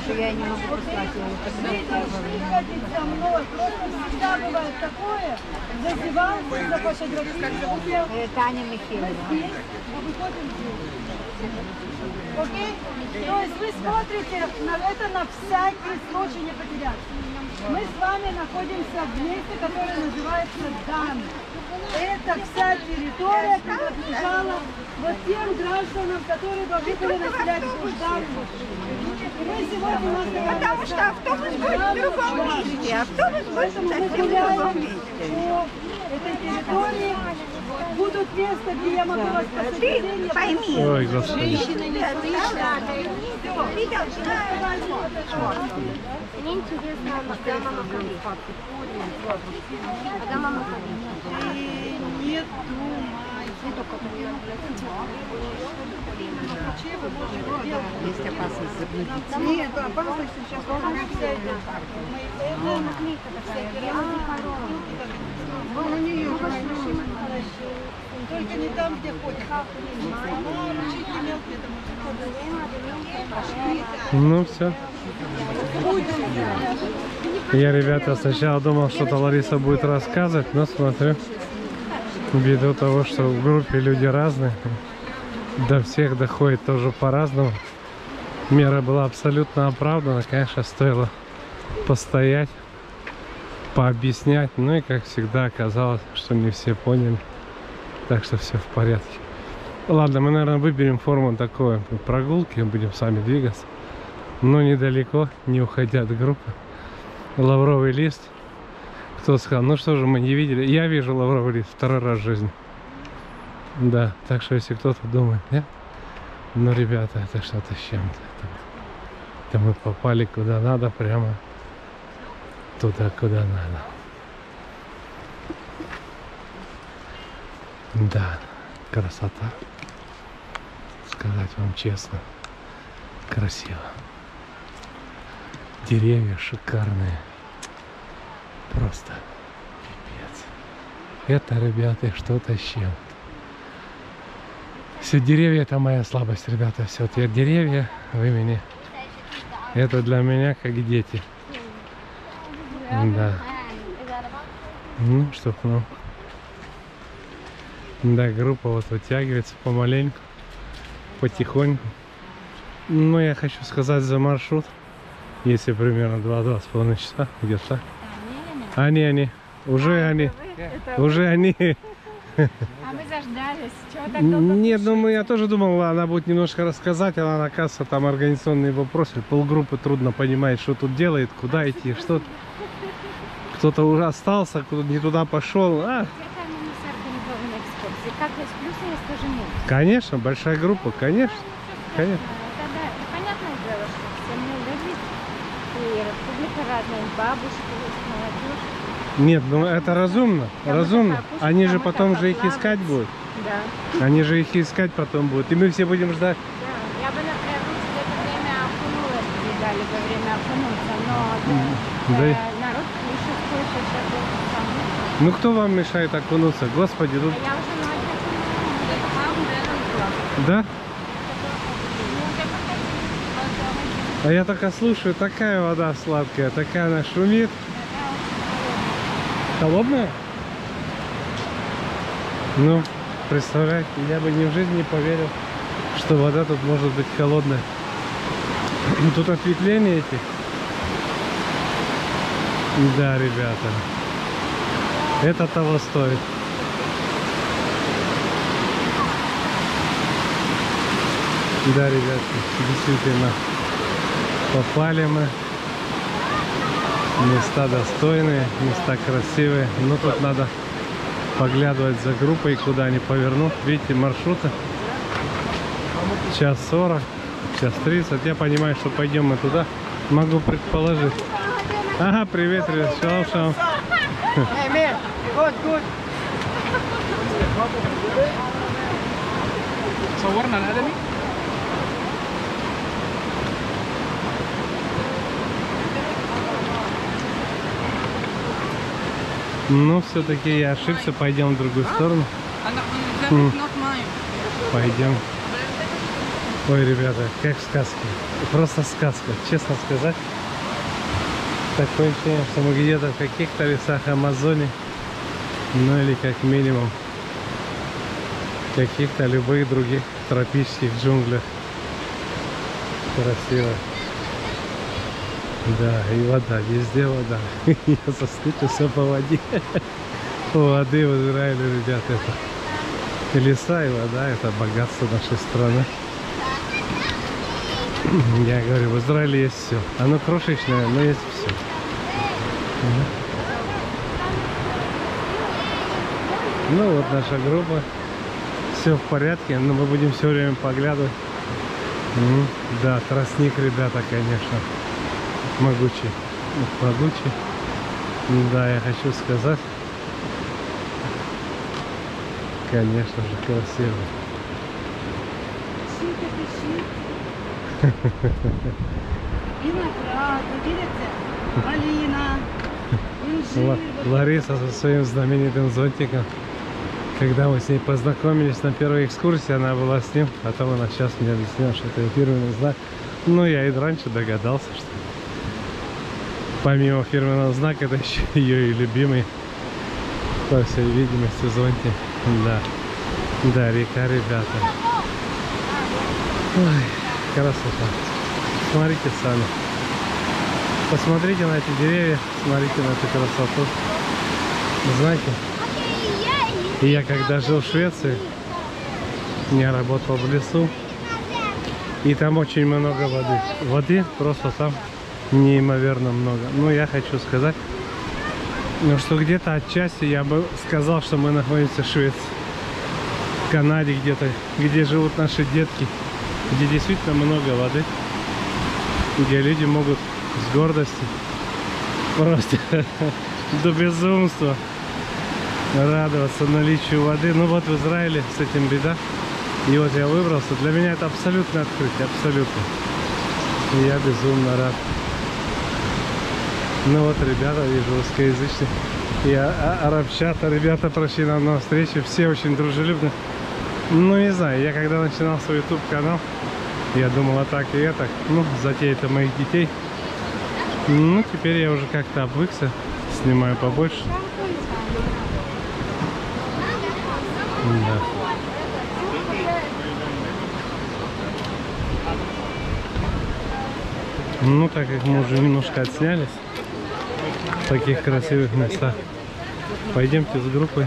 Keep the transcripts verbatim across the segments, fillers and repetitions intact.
что я не могу послать его. Со мной. Просто всегда бывает такое. Зазевался, зафотографировал. Таня Михайловна. А выходим здесь. Окей? То есть вы смотрите на это на всякий случай не потеряться. Мы с вами находимся в месте, которое называется Дан. Это вся территория принадлежала вот тем гражданам, которые должны были населять Дан. Мы сегодня находимся... Потому что автобус будет в другом месте. Автобус будет совсем в другом месте. По этой территории будут места, где я могу вас посадить. Пойми. Ой, Господи. Женщины не слышат. Мне интересно, когда мама ходит. Когда мама ходит. Не думай. Есть опасность заблудиться. Нет, опасность сейчас тоже вся идет. Это наклейка такая. Только не там, где ходят. Чуть не мелкие там. Ну все. Я, ребята, сначала думал, что-то Лариса будет рассказывать, но смотрю, ввиду того, что в группе люди разные, до всех доходит тоже по-разному. Мера была абсолютно оправдана, конечно, стоило постоять, пообъяснять, ну и, как всегда, оказалось, что не все поняли, так что все в порядке. Ладно, мы, наверное, выберем форму такой прогулки, будем сами двигаться, но недалеко, не уходя от группы. Лавровый лист. Кто сказал? Ну что же, мы не видели. Я вижу лавровый лист второй раз в жизни. Да, так что если кто-то думает, нет? Ну, ребята, это что-то с чем-то. Это, это мы попали куда надо, прямо туда, куда надо. Да, красота. Сказать вам честно, красиво. Деревья шикарные. Просто пипец. Это, ребята, что-то с чем-то. Все деревья — это моя слабость, ребята. Все, те деревья в имени. Это для меня как дети. Да. Ну, что, ну. Да, группа вот вытягивается помаленьку, потихоньку. Ну, я хочу сказать за маршрут. Если примерно два-два с половиной часа, где-то. Они, они. Уже они. Уже они. А мы заждались. Чего так долго? Нет, ну я тоже думал, она будет немножко рассказать, она, оказывается, там организационные вопросы. Полгруппы трудно понимает, что тут делает, куда идти, что. Кто-то уже остался, кто-то не туда пошел. А? Как есть плюсы, есть тоже минусы. Конечно, большая группа, конечно. Конечно. Это, да, это понятное дело, что все не угодить. И республика разная, бабушки, молодежь. Нет, ну это разумно, Кому-то разумно. покушать, Они же кому-то потом же их поплавать. искать будут. Да. Они же их искать потом будут. И мы все будем ждать. Да. Я бы, например, лучше в это время окунулась, не дали бы время окунуться, но Да. э, народ пишет, кое-что сейчас будет сам. Ну кто вам мешает окунуться? Господи, тут... А я уже ночью окунулась. Да? А я только слушаю, такая вода сладкая, такая она шумит. Холодная? Ну, представляете, я бы ни в жизни не поверил, что вода тут может быть холодная. Тут ответвления эти. Да, ребята. Это того стоит. Да, ребятки, действительно. Попали мы. Места достойные, места красивые. Но тут надо поглядывать за группой, куда они повернут. Видите, маршруты. Час сорок, час тридцать. Я понимаю, что пойдем мы туда. Могу предположить. Ага, привет, ребят. Шалом, шалом. Hey man, good, good. صورنا الأدمي؟ Ну, все-таки я ошибся. Пойдем в другую сторону. أنا not mine. Пойдем. Ой, ребята, как в сказке. Просто сказка, честно сказать. Такое ощущение, что мы где-то в каких-то лесах Амазонии, ну или как минимум в каких-то любых других тропических джунглях. Красиво. Да, и вода, везде вода. Я соскучился по воде. Воды в Израиле, ребята, это леса и вода, это богатство нашей страны. Я говорю, в Израиле есть все. Оно крошечное, но есть все. Ну вот наша группа. Все в порядке, но мы будем все время поглядывать. Ну, да, тростник, ребята, конечно, могучий. Могучий. Да, я хочу сказать. Конечно же, красиво. Виноград, видите? Малина, инжир. Лариса со своим знаменитым зонтиком. Когда мы с ней познакомились на первой экскурсии, она была с ним, а потом она сейчас мне объяснила, что это фирменный знак. Ну, я и раньше догадался, что помимо фирменного знака, это еще ее и любимый, по всей видимости, зонтик. Да, да, река, ребята. Ой, красота. Смотрите сами. Посмотрите на эти деревья, смотрите на эту красоту. Знаете, и я когда жил в Швеции, я работал в лесу, и там очень много воды. Воды просто там неимоверно много. Ну, я хочу сказать, ну, что где-то отчасти я бы сказал, что мы находимся в Швеции. В Канаде где-то, где живут наши детки, где действительно много воды, где люди могут с гордостью просто до безумства радоваться наличию воды. Ну вот в Израиле с этим беда. И вот я выбрался. Для меня это абсолютное открытие, абсолютно. И я безумно рад. Ну вот, ребята, вижу русскоязычные и арабчата. Ребята прошли нам на встречу. Все очень дружелюбны. Ну не знаю, я когда начинал свой YouTube канал, я думал, а так и это. Ну, затея это моих детей. Ну, теперь я уже как-то обвыкся. Снимаю побольше. Да. Ну, так как мы уже немножко отснялись в таких красивых местах, пойдемте с группой.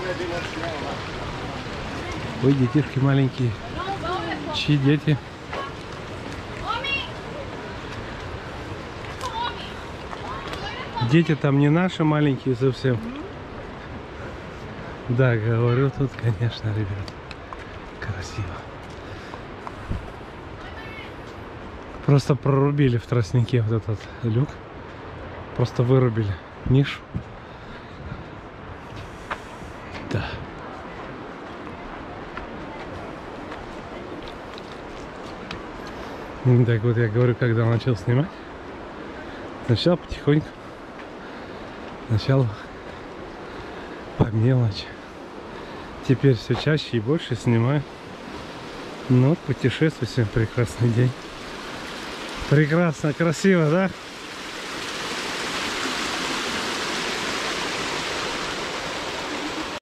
Ой, детишки маленькие. Чьи дети? Дети там не наши маленькие совсем. Да, говорю, тут, конечно, ребят, красиво. Просто прорубили в тростнике вот этот люк. Просто вырубили нишу. Да. Так вот, я говорю, когда начал снимать. Сначала потихоньку. Сначала по мелочи. Теперь все чаще и больше снимаю. Ну вот, путешествие, сегодня прекрасный день. Прекрасно, красиво, да?